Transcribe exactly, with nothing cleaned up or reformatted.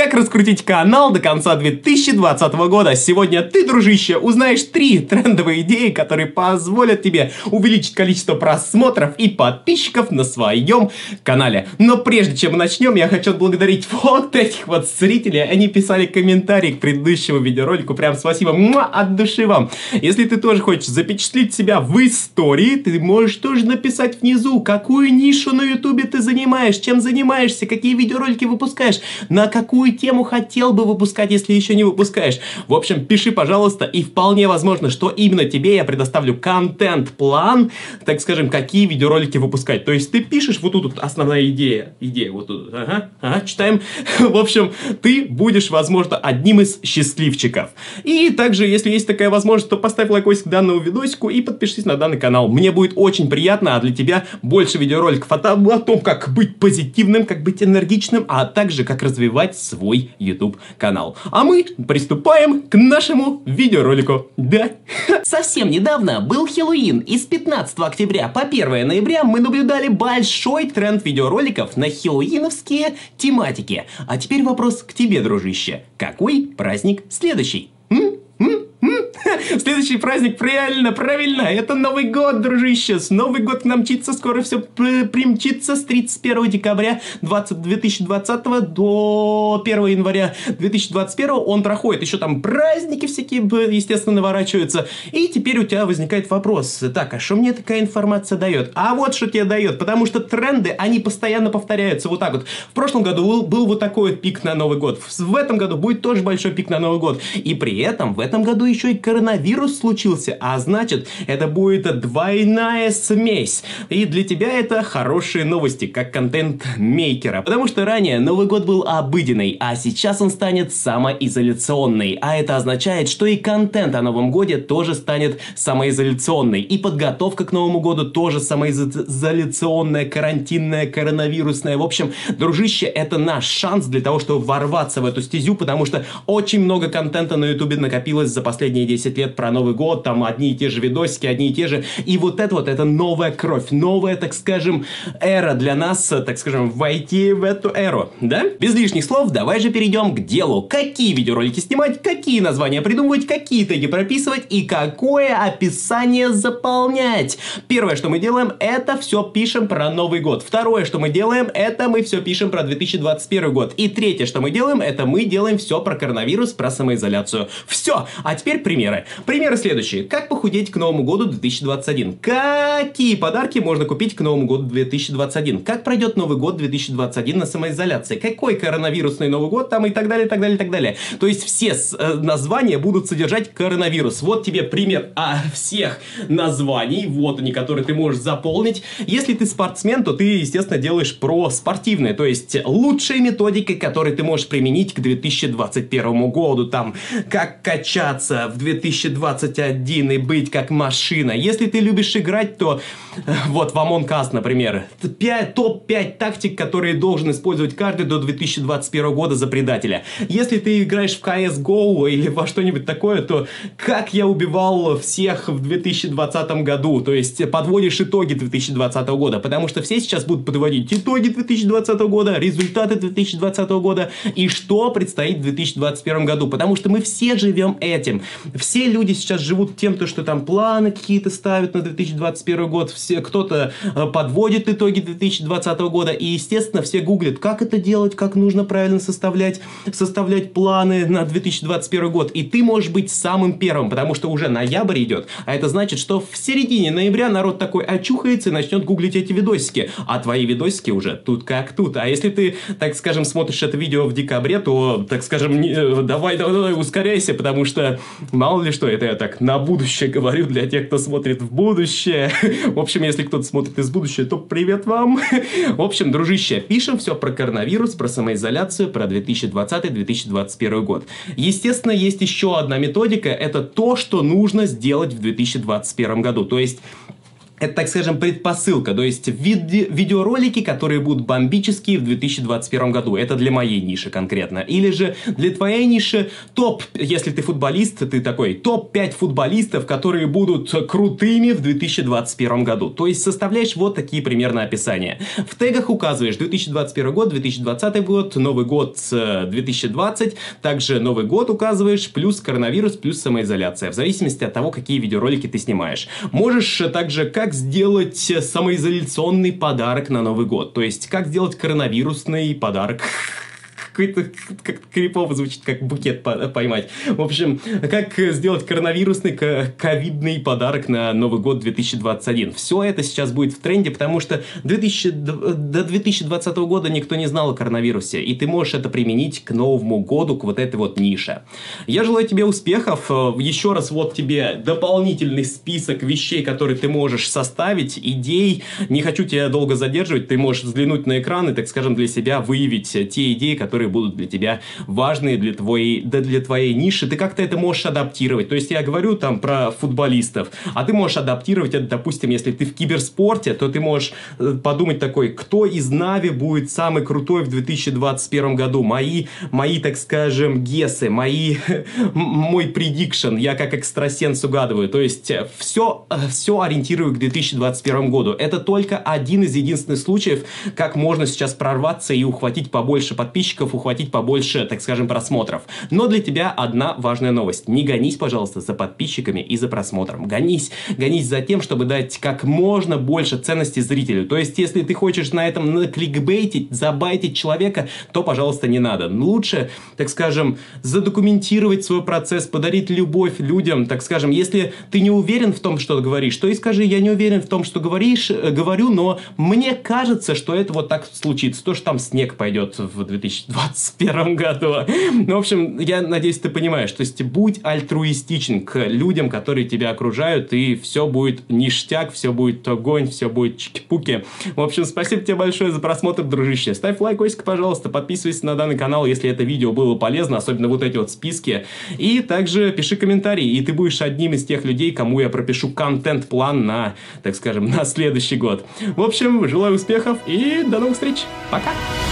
Как раскрутить канал до конца две тысячи двадцатого года? Сегодня ты, дружище, узнаешь три трендовые идеи, которые позволят тебе увеличить количество просмотров и подписчиков на своем канале. Но прежде чем мы начнем, я хочу отблагодарить вот этих вот зрителей. Они писали комментарии к предыдущему видеоролику. Прям спасибо, муа, от души вам. Если ты тоже хочешь запечатлеть себя в истории, ты можешь тоже написать внизу, какую нишу на ютубе ты занимаешь, чем занимаешься, какие видеоролики выпускаешь, на какую тему хотел бы выпускать, если еще не выпускаешь. В общем, пиши, пожалуйста, и вполне возможно, что именно тебе я предоставлю контент-план, так скажем, какие видеоролики выпускать. То есть ты пишешь, вот тут основная идея, идея вот тут, ага, ага, читаем. В общем, ты будешь, возможно, одним из счастливчиков. И также, если есть такая возможность, то поставь лайкосик к данному видосику и подпишись на данный канал. Мне будет очень приятно, а для тебя больше видеороликов о том, о том, как быть позитивным, как быть энергичным, а также как развивать свой YouTube канал. А мы приступаем к нашему видеоролику. Да. Совсем недавно был Хэллоуин, и с пятнадцатого октября по первое ноября мы наблюдали большой тренд видеороликов на хэллоуиновские тематики. А теперь вопрос к тебе, дружище. Какой праздник следующий? М? М? М? Следующий праздник, правильно, правильно, это Новый год, дружище. С Новый год к нам мчится, скоро все примчится с тридцать первого декабря две тысячи двадцатого до первого января две тысячи двадцать первого он проходит. Еще там праздники всякие, естественно, наворачиваются. И теперь у тебя возникает вопрос. Так, а что мне такая информация дает? А вот что тебе дает, потому что тренды, они постоянно повторяются вот так вот. В прошлом году был, был вот такой вот пик на Новый год. В этом году будет тоже большой пик на Новый год. И при этом в этом году еще и коронавирус случился, а значит, это будет двойная смесь. И для тебя это хорошие новости, как контент-мейкера. Потому что ранее Новый год был обыденный, а сейчас он станет самоизоляционный. А это означает, что и контент о Новом годе тоже станет самоизоляционный. И подготовка к Новому году тоже самоизоляционная, карантинная, коронавирусная. В общем, дружище, это наш шанс для того, чтобы ворваться в эту стезю, потому что очень много контента на ютубе накопилось за последние десять лет про Новый год, там одни и те же видосики, одни и те же. И вот это вот, это новая кровь, новая, так скажем, эра для нас, так скажем, войти в эту эру, да? Без лишних слов, давай же перейдем к делу. Какие видеоролики снимать, какие названия придумывать, какие теги прописывать и какое описание заполнять. Первое, что мы делаем, это все пишем про Новый год. Второе, что мы делаем, это мы все пишем про две тысячи двадцать первый год. И третье, что мы делаем, это мы делаем все про коронавирус, про самоизоляцию. Все. А теперь примеры. Примеры следующие. Как похудеть к Новому году две тысячи двадцать один? Какие подарки можно купить к Новому году две тысячи двадцать один? Как пройдет Новый год две тысячи двадцать один на самоизоляции? Какой коронавирусный Новый год там и так далее, и так далее, и так далее. То есть все э, названия будут содержать коронавирус. Вот тебе пример а, всех названий. Вот они, которые ты можешь заполнить. Если ты спортсмен, то ты, естественно, делаешь про спортивное. То есть лучшие методики, которые ты можешь применить к две тысячи двадцать первому году. Там, как качаться в две тысячи двадцать один и быть как машина. Если ты любишь играть, то вот в Among Us, например, топ пять тактик, которые должен использовать каждый до две тысячи двадцать первого года за предателя. Если ты играешь в си эс го или во что-нибудь такое, то как я убивал всех в две тысячи двадцатом году, то есть подводишь итоги две тысячи двадцатого года, потому что все сейчас будут подводить итоги две тысячи двадцатого года, результаты две тысячи двадцатого года и что предстоит в две тысячи двадцать первом году, потому что мы все живем этим. Все люди сейчас живут тем, то, что там планы какие-то ставят на две тысячи двадцать первый год, все, кто-то подводит итоги две тысячи двадцатого года, и, естественно, все гуглят, как это делать, как нужно правильно составлять, составлять планы на две тысячи двадцать первый год, и ты можешь быть самым первым, потому что уже ноябрь идет, а это значит, что в середине ноября народ такой очухается и начнет гуглить эти видосики, а твои видосики уже тут как тут, а если ты, так скажем, смотришь это видео в декабре, то, так скажем, не, давай, давай, давай, ускоряйся, потому что мало ли что, это я так на будущее говорю для тех, кто смотрит в будущее. В общем, если кто-то смотрит из будущего, то привет вам. В общем, дружище, пишем все про коронавирус, про самоизоляцию, про две тысячи двадцатый — две тысячи двадцать первый год. Естественно, есть еще одна методика, это то, что нужно сделать в две тысячи двадцать первом году. То есть Это, так скажем, предпосылка, то есть виде видеоролики, которые будут бомбические в две тысячи двадцать первом году. Это для моей ниши конкретно. Или же для твоей ниши топ, если ты футболист, ты такой, топ пять футболистов, которые будут крутыми в две тысячи двадцать первом году. То есть составляешь вот такие примерно описания. В тегах указываешь две тысячи двадцать первый год, две тысячи двадцатый год, Новый год две тысячи двадцать, также Новый год указываешь, плюс коронавирус, плюс самоизоляция, в зависимости от того, какие видеоролики ты снимаешь. Можешь также, как сделать самоизоляционный подарок на Новый год. То есть, как сделать коронавирусный подарок. Какой-то как крипово звучит, как букет поймать. В общем, как сделать коронавирусный ковидный подарок на Новый год две тысячи двадцать один. Все это сейчас будет в тренде, потому что две тысячи, до две тысячи двадцатого года никто не знал о коронавирусе. И ты можешь это применить к Новому году, к вот этой вот нише. Я желаю тебе успехов. Еще раз вот тебе дополнительный список вещей, которые ты можешь составить, идей. Не хочу тебя долго задерживать. Ты можешь взглянуть на экран и, так скажем, для себя выявить те идеи, которые будут для тебя важные, для твоей, да, для твоей ниши. Ты как-то это можешь адаптировать. То есть я говорю там про футболистов, а ты можешь адаптировать это, допустим, если ты в киберспорте, то ты можешь подумать такой, кто из Нави будет самый крутой в две тысячи двадцать первом году. Мои, мои, так скажем, гессы, мои, мой предикшн, я как экстрасенс угадываю. То есть все, все ориентирую к две тысячи двадцать первому году. Это только один из единственных случаев, как можно сейчас прорваться и ухватить побольше подписчиков, ухватить побольше, так скажем, просмотров. Но для тебя одна важная новость. Не гонись, пожалуйста, за подписчиками и за просмотром. Гонись, гонись за тем, чтобы дать как можно больше ценности зрителю. То есть, если ты хочешь на этом накликбейтить, забайтить человека, то, пожалуйста, не надо. Лучше, так скажем, задокументировать свой процесс, подарить любовь людям, так скажем. Если ты не уверен в том, что говоришь, то и скажи, я не уверен в том, что говоришь, говорю, но мне кажется, что это вот так случится. То, что там снег пойдет в две тысячи двадцать первом году. Ну, в общем, я надеюсь, ты понимаешь. То есть, будь альтруистичен к людям, которые тебя окружают, и все будет ништяк, все будет огонь, все будет чики-пуки. В общем, спасибо тебе большое за просмотр, дружище. Ставь лайкосик, пожалуйста, подписывайся на данный канал, если это видео было полезно, особенно вот эти вот списки. И также пиши комментарии, и ты будешь одним из тех людей, кому я пропишу контент-план на, так скажем, на следующий год. В общем, желаю успехов и до новых встреч. Пока!